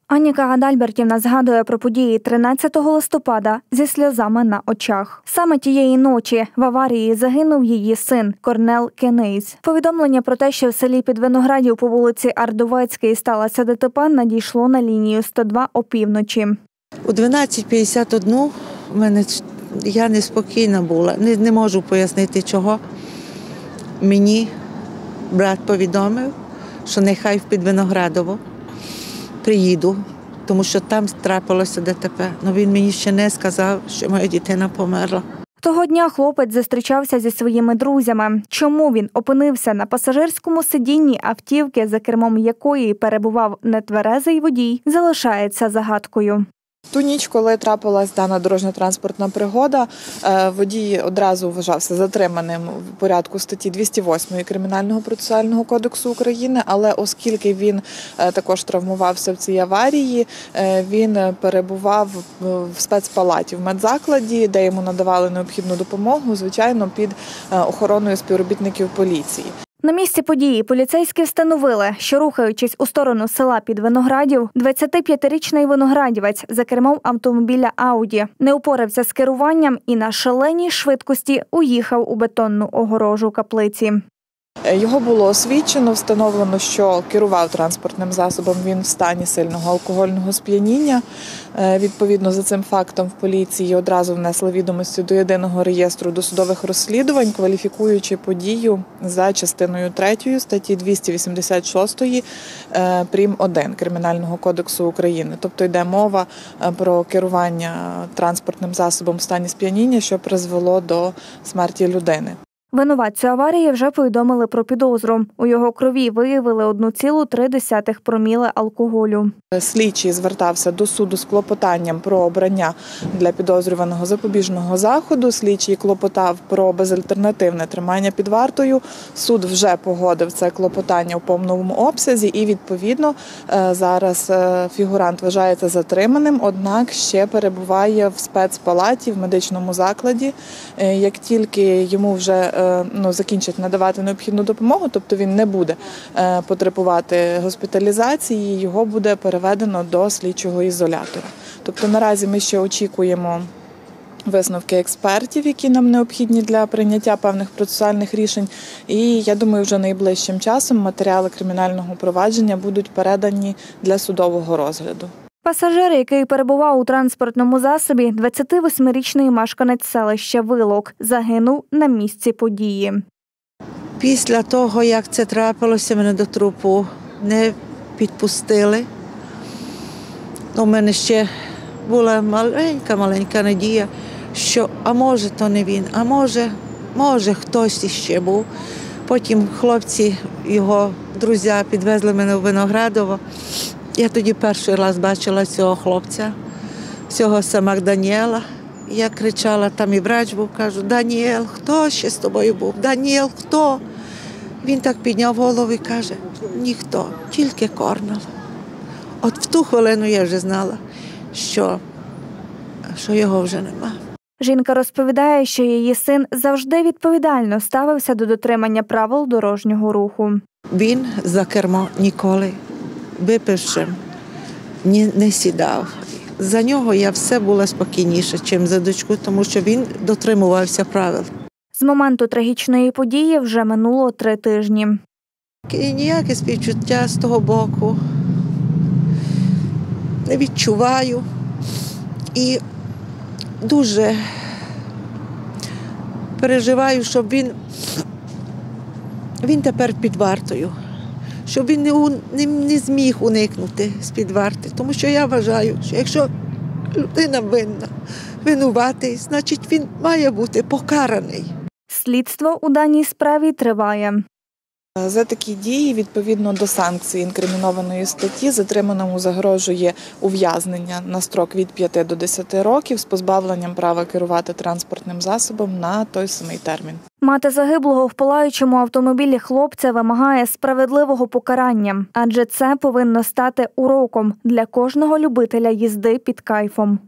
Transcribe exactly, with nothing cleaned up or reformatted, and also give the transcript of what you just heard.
Аніка Гадальбертівна згадує про події тринадцятого листопада зі сльозами на очах. Саме тієї ночі в аварії загинув її син Корнел Кенейс. Повідомлення про те, що в селі Підвиноградів по вулиці Ардовецькій сталося ДТП, надійшло на лінію сто два опівночі. У дванадцять п'ятдесят один в мене, я неспокійна була, не, не можу пояснити чого. Мені брат повідомив, що нехай в Підвиноградово приїду, тому що там трапилося ДТП. Але він мені ще не сказав, що моя дитина померла. Того дня хлопець зустрічався зі своїми друзями. Чому він опинився на пасажирському сидінні автівки, за кермом якої перебував нетверезий водій, залишається загадкою. Ту ніч, коли трапилась дана дорожньо-транспортна пригода, водій одразу вважався затриманим в порядку статті двісті восьмої Кримінального процесуального кодексу України, але оскільки він також травмувався в цій аварії, він перебував в спецпалаті в медзакладі, де йому надавали необхідну допомогу, звичайно, під охороною співробітників поліції. На місці події поліцейські встановили, що, рухаючись у сторону села Підвиноградів, двадцятип'ятирічний виноградівець за кермом автомобіля «Ауді» не упорався з керуванням і на шаленій швидкості уїхав у бетонну огорожу каплиці. Його було освідчено, встановлено, що керував транспортним засобом він в стані сильного алкогольного сп'яніння. Відповідно, за цим фактом в поліції одразу внесли відомості до єдиного реєстру досудових розслідувань, кваліфікуючи подію за частиною третьою статті двісті вісімдесят шостої прим. один Кримінального кодексу України. Тобто йде мова про керування транспортним засобом в стані сп'яніння, що призвело до смерті людини. Винуватцю аварії вже повідомили про підозру. У його крові виявили одну цілу три десятих проміле алкоголю. Слідчий звертався до суду з клопотанням про обрання для підозрюваного запобіжного заходу. Слідчий клопотав про безальтернативне тримання під вартою. Суд вже погодив це клопотання у повному обсязі і, відповідно, зараз фігурант вважається затриманим, однак ще перебуває в спецпалаті, в медичному закладі. Як тільки йому вже ну, закінчать надавати необхідну допомогу, тобто він не буде потребувати госпіталізації, його буде переведено до слідчого ізолятора. Тобто наразі ми ще очікуємо висновки експертів, які нам необхідні для прийняття певних процесуальних рішень. І я думаю, вже найближчим часом матеріали кримінального провадження будуть передані для судового розгляду. Пасажир, який перебував у транспортному засобі, двадцятивосьмирічний мешканець селища Вилок, загинув на місці події. Після того, як це трапилося, мене до трупу не підпустили. У мене ще була маленька-маленька надія, що а може то не він, а може, може хтось іще був. Потім хлопці, його друзі підвезли мене в Виноградово. Я тоді перший раз бачила цього хлопця, цього сама Даніела. Я кричала, там і врач був, кажу, Даніел, хто ще з тобою був? Даніел, хто? Він так підняв голову і каже, ніхто, тільки Корнел. От в ту хвилину я вже знала, що, що його вже нема. Жінка розповідає, що її син завжди відповідально ставився до дотримання правил дорожнього руху. Він за кермо ніколи випившим не сідав. За нього я все була спокійніша, ніж за дочку, тому що він дотримувався правил. З моменту трагічної події вже минуло три тижні. І ніяке співчуття з того боку не відчуваю. І дуже переживаю, щоб він, він тепер під вартою. Щоб він не, не, не зміг уникнути з-під варти. Тому що я вважаю, що якщо людина винна, винуватий, значить він має бути покараний. Слідство у даній справі триває. За такі дії, відповідно до санкцій інкримінованої статті, затриманому загрожує ув'язнення на строк від п'яти до десяти років з позбавленням права керувати транспортним засобом на той самий термін. Мати загиблого в палаючому автомобілі хлопця вимагає справедливого покарання, адже це повинно стати уроком для кожного любителя їзди під кайфом.